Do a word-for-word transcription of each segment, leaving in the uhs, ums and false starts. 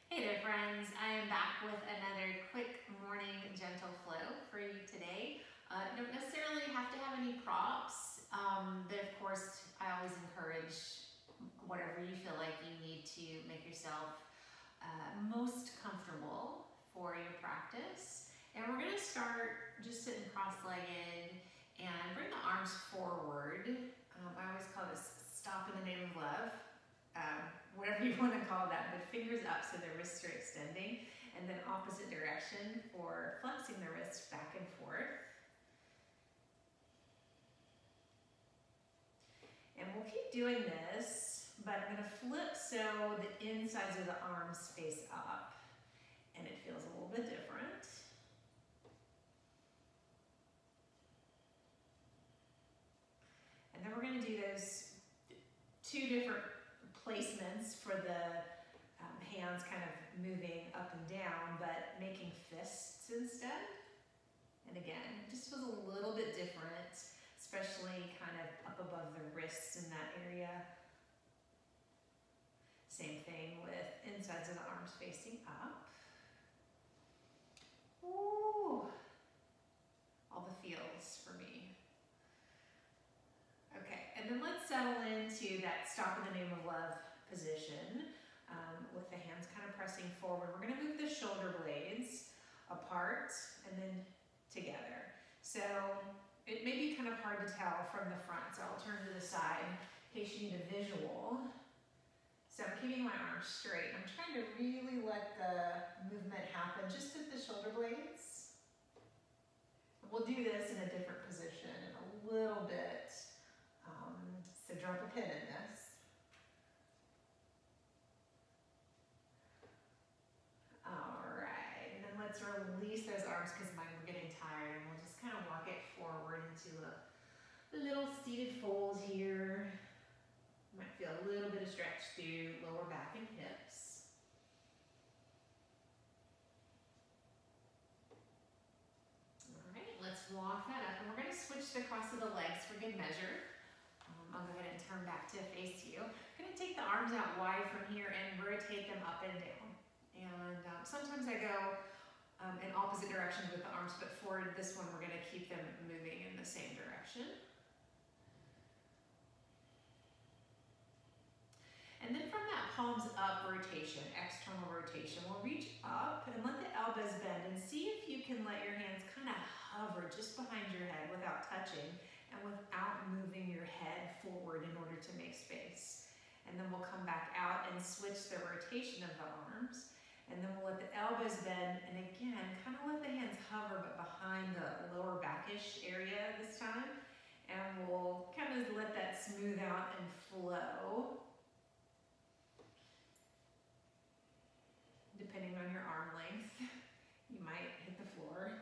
Hey there friends, I am back with another quick morning gentle flow for you today. Uh, don't necessarily have to have any props, um, but of course I always encourage whatever you feel like you need to make yourself uh, most comfortable for your practice. And we're going to start just sitting cross-legged and bring the arms forward. Um, I always call this stop in the name of love. Um, whatever you want to call that, but fingers up so the wrists are extending, and then opposite direction for flexing the wrists back and forth. And we'll keep doing this, but I'm going to flip so the insides of the arms face up, and it feels a little bit different. And then we're going to do those two different placements for the um, hands kind of moving up and down, but making fists instead. And again, it just feels a little bit different, especially kind of up above the wrists in that area. Same thing with insides of the arms facing up. Ooh, all the feels for me. Okay, and then let's settle into that stop in the name of love position um, with the hands kind of pressing forward. We're going to move the shoulder blades apart and then together. So it may be kind of hard to tell from the front, so I'll turn to the side in case you need a visual. So I'm keeping my arms straight. I'm trying to really let the movement happen just at the shoulder blades. We'll do this in a different position in a little bit. Um, so drop a pin in this. All right, and then let's release those arms because mine were getting tired, and we'll just kind of walk it forward into a little seated fold here. Might feel a little bit of stretch through lower back and hips. All right, let's walk that up, and we're going to switch the cross of the legs for good measure. I'll go ahead and turn back to face you. I'm going to take the arms out wide from here and rotate them up and down. And um, sometimes I go um, in opposite directions with the arms, but for this one we're going to keep them moving in the same direction. And then from that palms up rotation, external rotation, we'll reach up and let the elbows bend and see if you can let your hands kind of hover just behind your head without touching and without moving your head forward in order to make space. And then we'll come back out and switch the rotation of the arms. And then we'll let the elbows bend, and again, kind of let the hands hover, but behind the lower backish area this time. And we'll kind of let that smooth out and flow, depending on your arm length. You might hit the floor.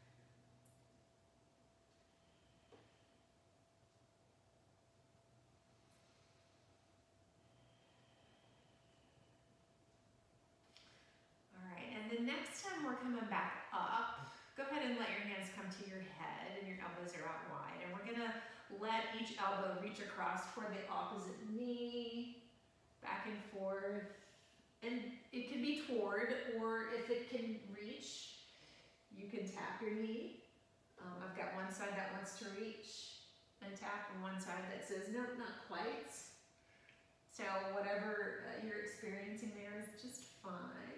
And the next time we're coming back up, go ahead and let your hands come to your head and your elbows are out wide. And we're gonna let each elbow reach across toward the opposite knee, back and forth. And it can be toward, or if it can reach, you can tap your knee. Um, I've got one side that wants to reach and tap, and one side that says, nope, not quite. So whatever uh, you're experiencing there is just fine.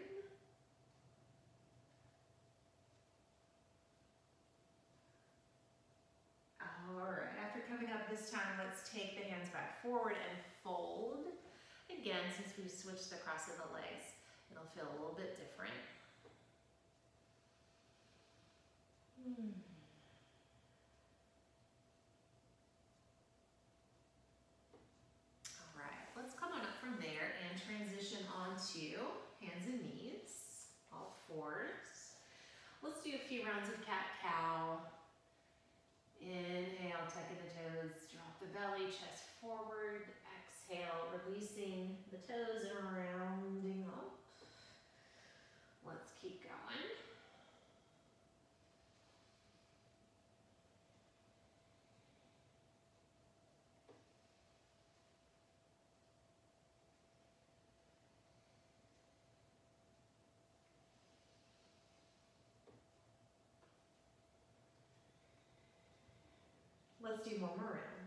All right, after coming up this time, let's take the hands back forward and fold. Again, since we've switched the cross of the legs, it'll feel a little bit different. Hmm. All right, let's come on up from there and transition onto hands and knees, all fours. Let's do a few rounds of cat-cow. Inhale, tucking the toes, drop the belly, chest forward. Exhale, releasing the toes and rounding up. Let's keep going. Let's do one more round.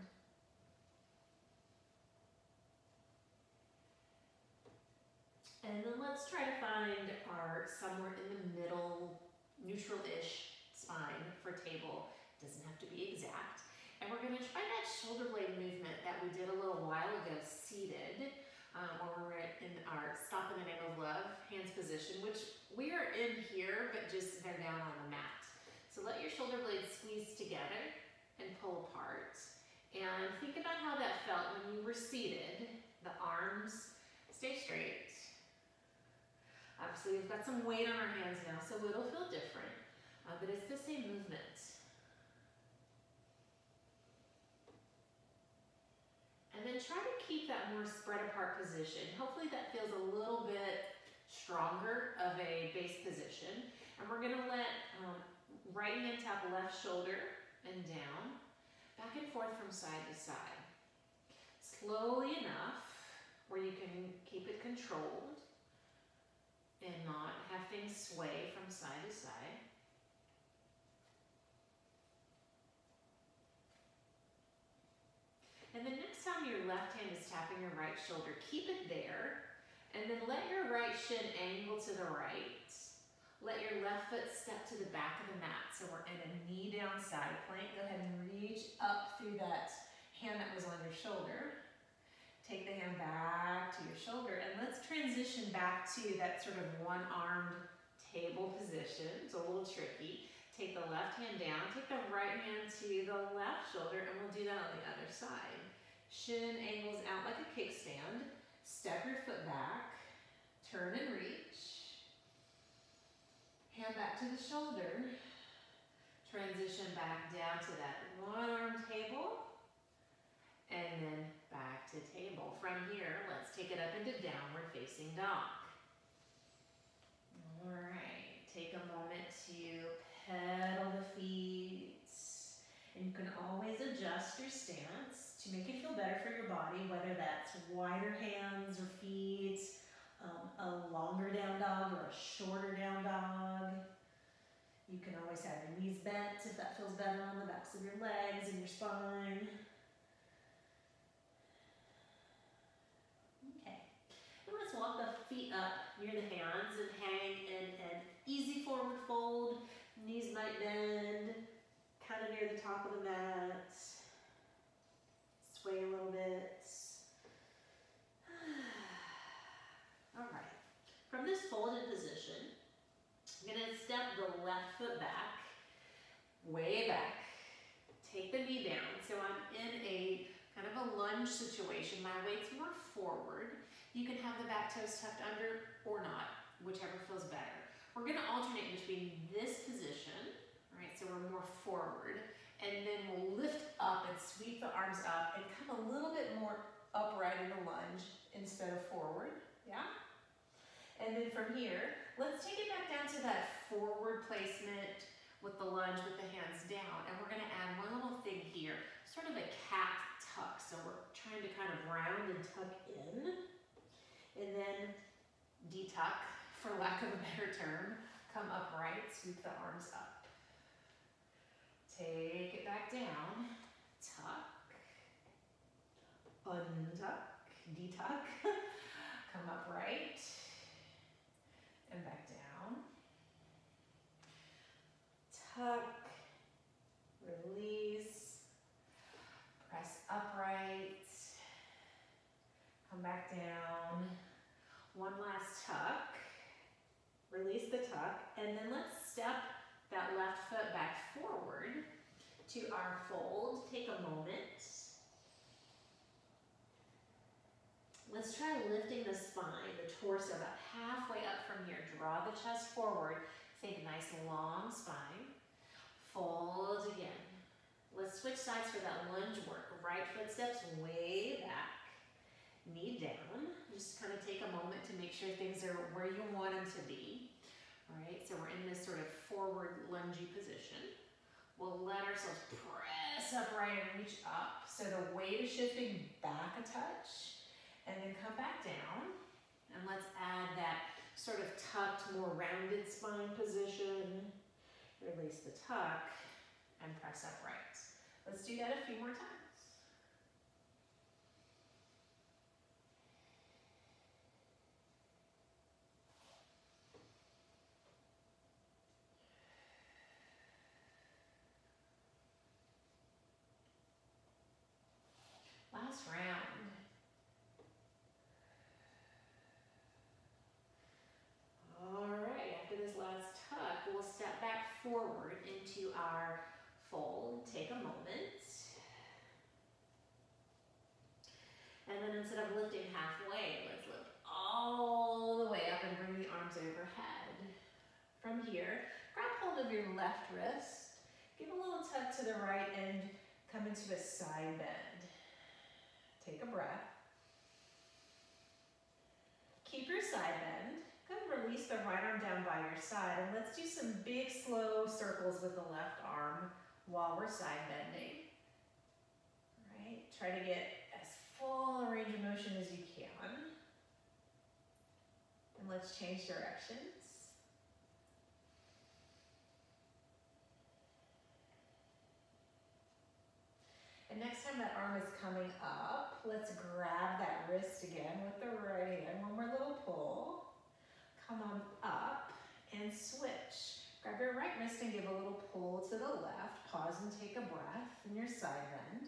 And then let's try to find our somewhere in the middle, neutral-ish spine for table. Doesn't have to be exact. And we're gonna try that shoulder blade movement that we did a little while ago seated, um, where we were in our stop in the name of love, hands position, which we are in here, but just they're down on the mat. So let your shoulder blades squeeze together and pull apart. And think about how that felt when you were seated. The arms stay straight. Obviously, we've got some weight on our hands now, so it'll feel different, uh, but it's the same movement. And then try to keep that more spread apart position. Hopefully that feels a little bit stronger of a base position. And we're gonna let um, right hand tap left shoulder and down, back and forth from side to side. Slowly enough where you can keep it controlled and not have things sway from side to side. And then next time your left hand is tapping your right shoulder, keep it there, and then let your right shin angle to the right. Let your left foot step to the back of the mat. So we're in a knee down side plank. Go ahead and reach up through that hand that was on your shoulder. Take the hand back to your shoulder, and let's transition back to that sort of one-armed table position. It's a little tricky. Take the left hand down, take the right hand to the left shoulder, and we'll do that on the other side. Shin angles out like a kickstand. Step your foot back, turn and reach. Hand back to the shoulder. Transition back down to that one-armed table. And then back to table. From here, let's take it up into downward facing dog. All right, take a moment to pedal the feet. And you can always adjust your stance to make it feel better for your body, whether that's wider hands or feet, um, a longer down dog or a shorter down dog. You can always have your knees bent if that feels better on the backs of your legs and your spine. Let's walk the feet up near the hands and hang in an easy forward fold. Knees might bend, kind of near the top of the mat. Sway a little bit. All right. From this folded position, I'm going to step the left foot back, way back. Take the knee down. So I'm in a kind of a lunge situation. My weight's more forward. You can have the back toes tucked under or not, whichever feels better. We're gonna alternate between this position, right? So we're more forward, and then we'll lift up and sweep the arms up and come a little bit more upright in a lunge instead of forward, yeah? And then from here, let's take it back down to that forward placement with the lunge with the hands down. And we're gonna add one little thing here, sort of a cat tuck. So we're trying to kind of round and tuck in. And then detuck, for lack of a better term, come upright, sweep the arms up. Take it back down, tuck, untuck, detuck, come upright, and back down. Tuck, release, press upright, come back down. One last tuck, release the tuck, and then let's step that left foot back forward to our fold. Take a moment. Let's try lifting the spine, the torso about halfway up from here. Draw the chest forward. Think nice long spine. Fold again. Let's switch sides for that lunge work. Right foot steps way back. Knee down. Just kind of take a moment to make sure things are where you want them to be. All right, so we're in this sort of forward lungy position. We'll let ourselves press upright and reach up. So the weight is shifting back a touch, and then come back down. And let's add that sort of tucked, more rounded spine position. Release the tuck and press upright. Let's do that a few more times. Last round. All right, after this last tuck, we'll step back forward into our fold. Take a moment. And then instead of lifting halfway, let's lift all the way up and bring the arms overhead. From here, grab hold of your left wrist, give a little tuck to the right and come into a side bend. Take a breath. Keep your side bend. Go ahead and release the right arm down by your side, and let's do some big slow circles with the left arm while we're side bending. All right, try to get as full a range of motion as you can. And let's change directions. And next time that arm is coming up, let's grab that wrist again with the right hand. One more little pull. Come on up and switch. Grab your right wrist and give a little pull to the left. Pause and take a breath in your side bend.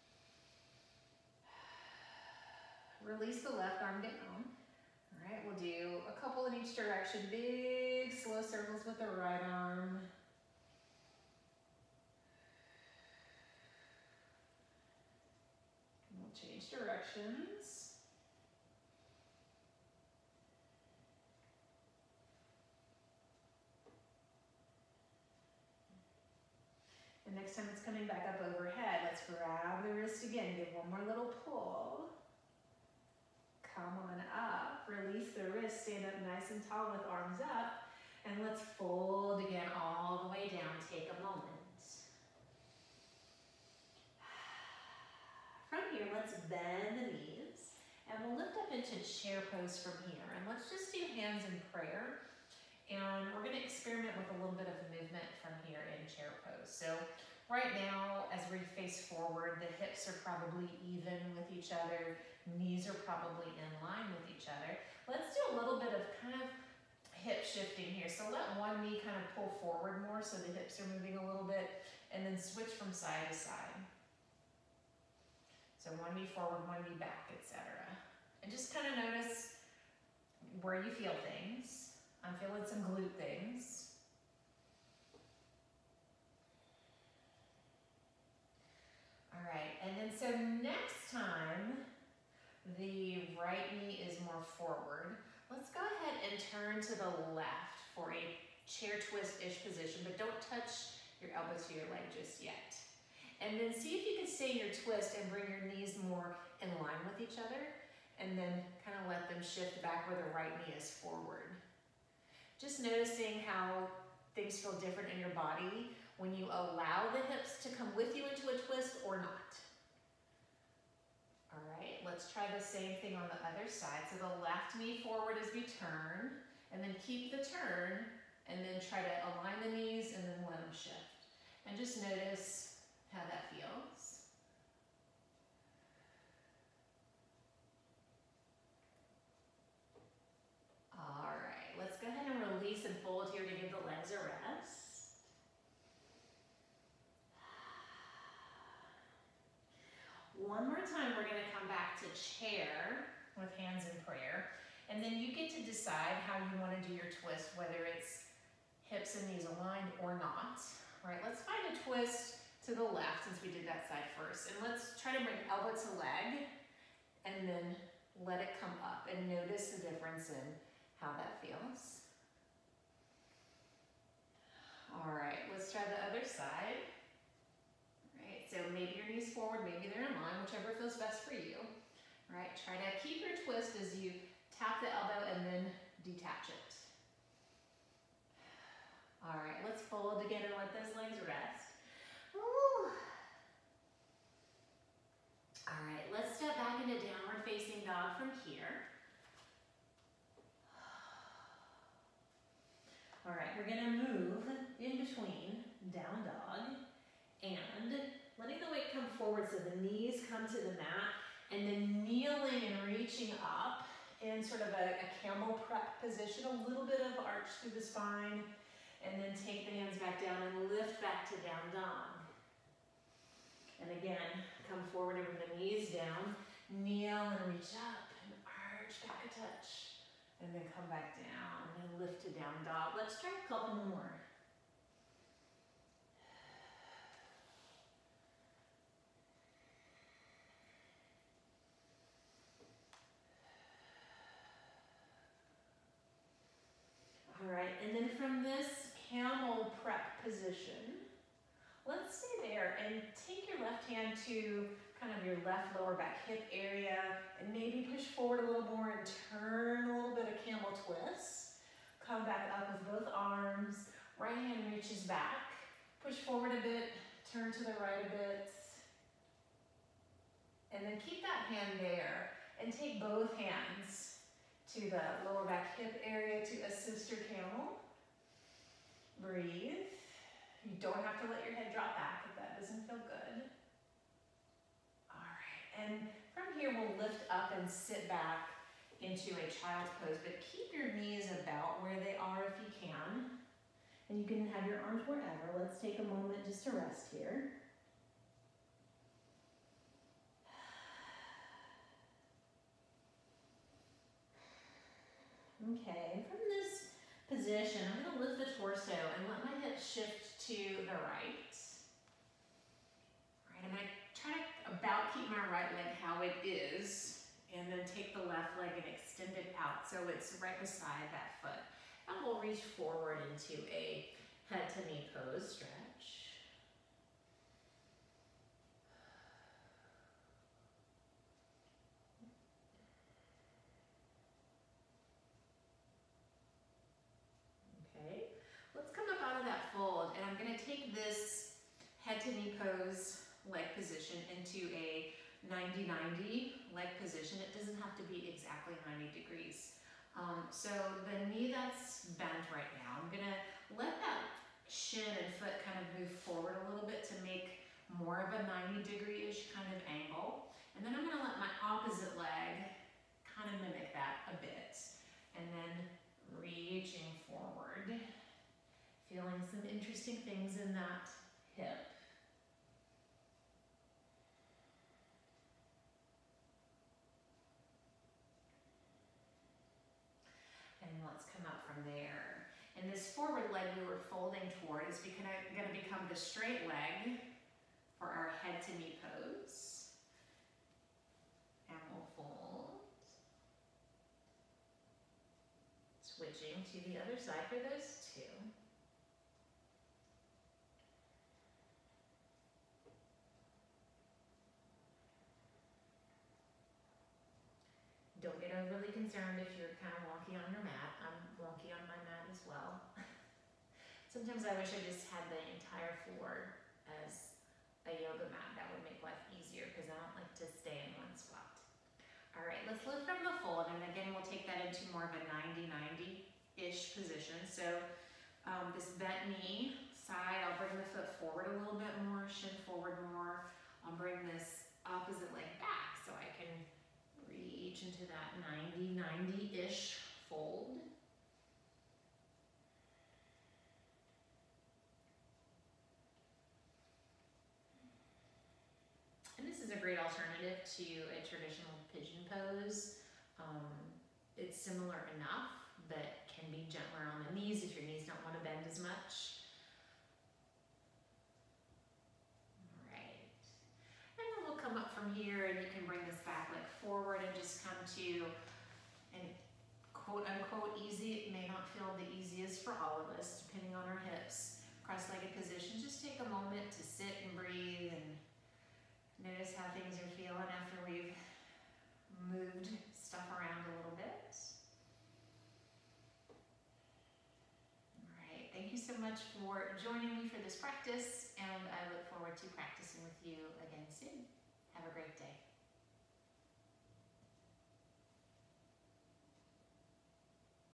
Release the left arm down. All right, we'll do a couple in each direction. Big slow circles with the right arm. Change directions. And next time it's coming back up overhead, let's grab the wrist again. Give one more little pull. Come on up. Release the wrist. Stand up nice and tall with arms up. And let's fold again all the way down. Take a moment. From here, let's bend the knees, and we'll lift up into chair pose from here. And let's just do hands in prayer. And we're gonna experiment with a little bit of movement from here in chair pose. So right now, as we face forward, the hips are probably even with each other. Knees are probably in line with each other. Let's do a little bit of kind of hip shifting here. So let one knee kind of pull forward more so the hips are moving a little bit, and then switch from side to side. So one knee forward, one knee back, et cetera. And just kind of notice where you feel things. I'm feeling some glute things. All right, and then so next time the right knee is more forward, let's go ahead and turn to the left for a chair twist-ish position, but don't touch your elbow to your leg just yet. And then see if you can stay in your twist and bring your knees more in line with each other, and then kind of let them shift back where the right knee is forward. Just noticing how things feel different in your body when you allow the hips to come with you into a twist or not. All right, let's try the same thing on the other side. So the left knee forward as we turn, and then keep the turn, and then try to align the knees and then let them shift. And just notice how that feels. All right, let's go ahead and release and fold here to give the legs a rest. One more time, we're gonna come back to chair with hands in prayer, and then you get to decide how you wanna do your twist, whether it's hips and knees aligned or not. All right, let's find a twist to the left since we did that side first. And let's try to bring elbow to leg and then let it come up, and notice the difference in how that feels. All right, let's try the other side. All right, so maybe your knees forward, maybe they're in line, whichever feels best for you. All right, try to keep your twist as you tap the elbow and then detach it. All right, let's fold again and let those legs rest. Woo. All right, let's step back into downward facing dog from here. All right, we're gonna move in between down dog and letting the weight come forward so the knees come to the mat, and then kneeling and reaching up in sort of a, a camel prep position, a little bit of arch through the spine, and then take the hands back down and lift back to down dog. And again, come forward and bring the knees down, kneel and reach up and arch back a touch, and then come back down and lift to down dog. Let's try a couple more. All right, and then from this camel prep position, let's stay there and take your left hand to kind of your left lower back hip area and maybe push forward a little more and turn a little bit of camel twist. Come back up with both arms, right hand reaches back, push forward a bit, turn to the right a bit, and then keep that hand there and take both hands to the lower back hip area to a sister camel. Breathe. You don't have to let your head drop back if that doesn't feel good. All right, and from here we'll lift up and sit back into a child's pose, but keep your knees about where they are if you can. And you can have your arms wherever. Let's take a moment just to rest here. Okay, from this position, I'm going to lift the torso and let my hips shift to the right. All right, I'm going to try to about keep my right leg how it is, and then take the left leg and extend it out so it's right beside that foot. And we'll reach forward into a head to knee pose stretch. Take this head to knee pose leg position into a ninety ninety leg position. It doesn't have to be exactly ninety degrees. Um, so the knee that's bent right now, I'm gonna let that shin and foot kind of move forward a little bit to make more of a ninety degree-ish kind of angle. And then I'm gonna let my opposite leg kind of mimic that a bit. And then reaching forward. Feeling some interesting things in that hip. And let's come up from there. And this forward leg we were folding toward is going to become the straight leg for our head to knee pose. And we'll fold. Switching to the other side for those two. Don't get overly concerned if you're kind of wonky on your mat. I'm wonky on my mat as well. Sometimes I wish I just had the entire floor as a yoga mat. That would make life easier because I don't like to stay in one spot. All right, let's lift from the fold, and again, we'll take that into more of a ninety ninety-ish position. So um, this bent knee side, I'll bring the foot forward a little bit more, shin forward more. I'll bring this opposite leg back so I can reach into that ninety ninety-ish fold. And this is a great alternative to a traditional pigeon pose. Um, it's similar enough, but can be gentler on the knees if your knees don't want to bend as much. Come up from here, and you can bring this back leg forward and just come to an quote unquote easy. It may not feel the easiest for all of us, depending on our hips. Cross-legged position. Just take a moment to sit and breathe and notice how things are feeling after we've moved stuff around a little bit. All right, thank you so much for joining me for this practice, and I look forward to practicing with you again soon. Have a great day.